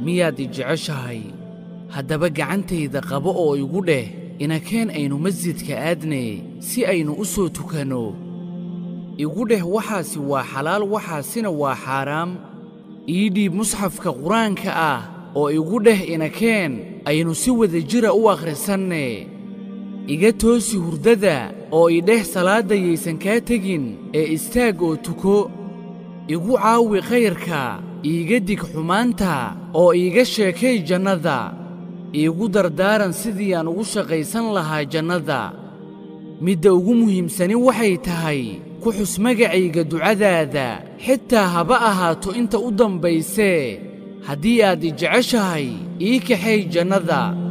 miyaad i jeceshahay haddaba gacantayda qabo oo igu dheh inakeen aynu masjidka aadne si aynu u soo tukanno igu dheh waxaasi waa xalaal waxaasina waa xaaraam ii dhiib musxafka qur-aanka ah oo igu dheh inakeen aynu si wada jira u akhrisanne iga toosi hurdada oo idheh salaadda yaysan kaa tegin ee istaag oo tuko igu caawi khayrka iiga dig xumaanta oo iiga sheekay jannada iigu dardaaran sidii aan ugu shaqaysan lahaa jannada midda ugu muhiimsani waxay tahay ku xus magacayga ducadaada xitaa haba ahaato inta u dambaysee haddii aad i jeceshahay ii kaxay jannada